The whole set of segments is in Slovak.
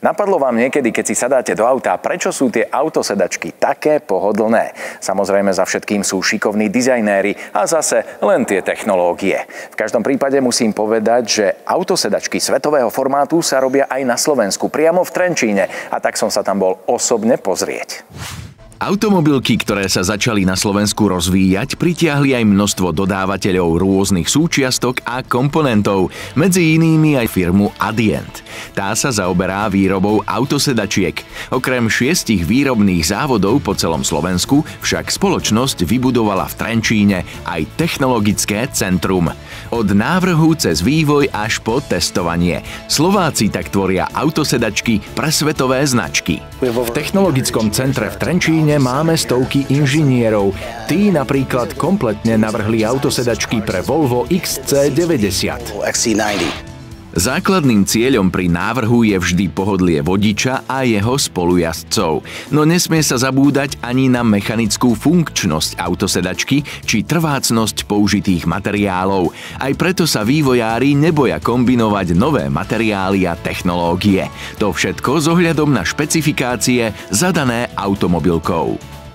Napadlo vám niekedy, keď si sadáte do auta, prečo sú tie autosedačky také pohodlné? Samozrejme, za všetkým sú šikovní dizajnéri a zase len tie technológie. V každom prípade musím povedať, že autosedačky svetového formátu sa robia aj na Slovensku, priamo v Trenčíne, a tak som sa tam bol osobne pozrieť. Automobilky, ktoré sa začali na Slovensku rozvíjať, pritiahli aj množstvo dodávateľov rôznych súčiastok a komponentov, medzi inými aj firmu Adient. Tá sa zaoberá výrobou autosedačiek. Okrem 6 výrobných závodov po celom Slovensku však spoločnosť vybudovala v Trenčíne aj technologické centrum. Od návrhu cez vývoj až po testovanie. Slováci tak tvoria autosedačky pre svetové značky. V technologickom centre v Trenčíne máme stovky inžinierov. Tí napríklad kompletne navrhli autosedačky pre Volvo XC90. Základným cieľom pri návrhu je vždy pohodlie vodiča a jeho spolujazdcov. No nesmie sa zabúdať ani na mechanickú funkčnosť autosedačky či trvácnosť použitých materiálov. Aj preto sa vývojári neboja kombinovať nové materiály a technológie. To všetko s ohľadom na špecifikácie zadané automobilkou.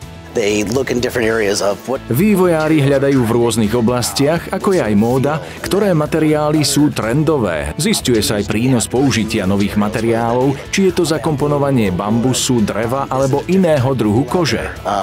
Vývojári hľadajú v rôznych oblastiach, ako je aj móda, ktoré materiály sú trendové. Zisťuje sa aj prínos použitia nových materiálov, či je to zakomponovanie bambusu, dreva alebo iného druhu kože.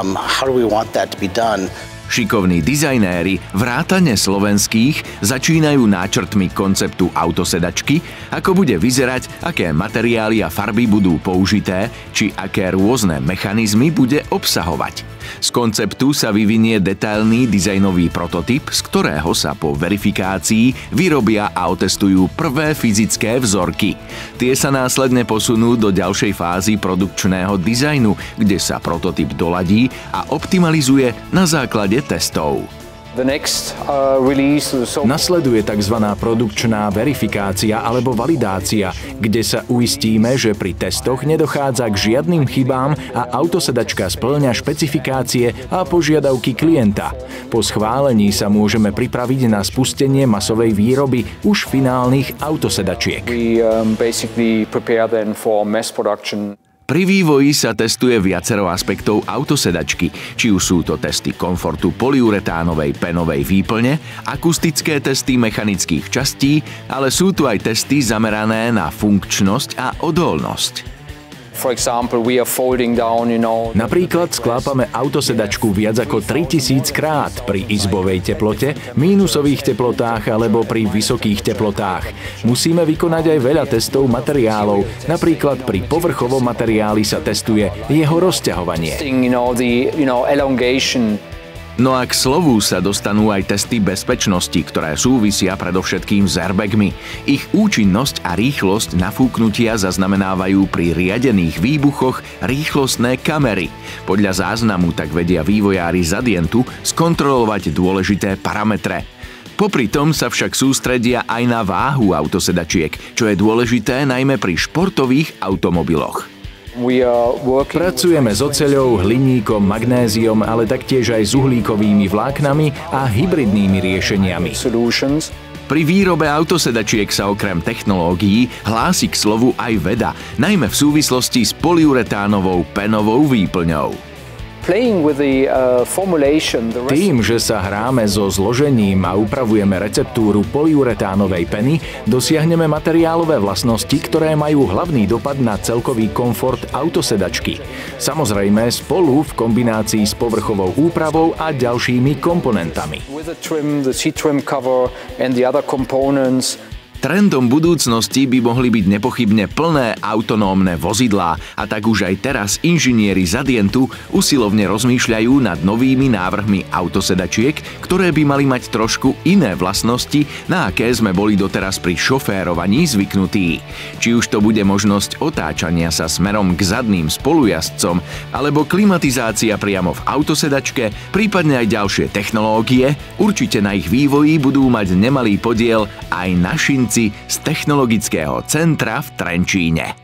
Šikovní dizajnéri, vrátane slovenských, začínajú náčrtmi konceptu autosedačky, ako bude vyzerať, aké materiály a farby budú použité, či aké rôzne mechanizmy bude obsahovať. Z konceptu sa vyvinie detailný dizajnový prototyp, z ktorého sa po verifikácii vyrobia a otestujú prvé fyzické vzorky. Tie sa následne posunú do ďalšej fázy produkčného dizajnu, kde sa prototyp doladí a optimalizuje na základe testov. Nasleduje tzv. Produkčná verifikácia alebo validácia, kde sa uistíme, že pri testoch nedochádza k žiadnym chybám a autosedačka spĺňa špecifikácie a požiadavky klienta. Po schválení sa môžeme pripraviť na spustenie masovej výroby už finálnych autosedačiek. Pri vývoji sa testuje viacero aspektov autosedačky, či už sú to testy komfortu polyuretánovej penovej výplne, akustické testy mechanických častí, ale sú tu aj testy zamerané na funkčnosť a odolnosť. Napríklad sklápame autosedačku viac ako 3000 krát pri izbovej teplote, mínusových teplotách alebo pri vysokých teplotách. Musíme vykonať aj veľa testov materiálov, napríklad pri povrchovom materiáli sa testuje jeho rozťahovanie. No a k slovu sa dostanú aj testy bezpečnosti, ktoré súvisia predovšetkým s airbagmi. Ich účinnosť a rýchlosť nafúknutia zaznamenávajú pri riadených výbuchoch rýchlostné kamery. Podľa záznamu tak vedia vývojári z Adientu skontrolovať dôležité parametre. Popri tom sa však sústredia aj na váhu autosedačiek, čo je dôležité najmä pri športových automobiloch. Pracujeme s oceľou, hliníkom, magnéziom, ale taktiež aj s uhlíkovými vláknami a hybridnými riešeniami. Pri výrobe autosedačiek sa okrem technológií hlási k slovu aj veda, najmä v súvislosti s polyuretánovou penovou výplňou. Tým, že sa hráme so zložením a upravujeme receptúru polyuretánovej peny, dosiahneme materiálové vlastnosti, ktoré majú hlavný dopad na celkový komfort autosedačky. Samozrejme spolu v kombinácii s povrchovou úpravou a ďalšími komponentami. Trendom budúcnosti by mohli byť nepochybne plné autonómne vozidlá, a tak už aj teraz inžinieri z Adientu usilovne rozmýšľajú nad novými návrhmi autosedačiek, ktoré by mali mať trošku iné vlastnosti, na aké sme boli doteraz pri šoférovaní zvyknutí. Či už to bude možnosť otáčania sa smerom k zadným spolujazdcom, alebo klimatizácia priamo v autosedačke, prípadne aj ďalšie technológie, určite na ich vývoji budú mať nemalý podiel aj našinci z technologického centra v Trenčíne.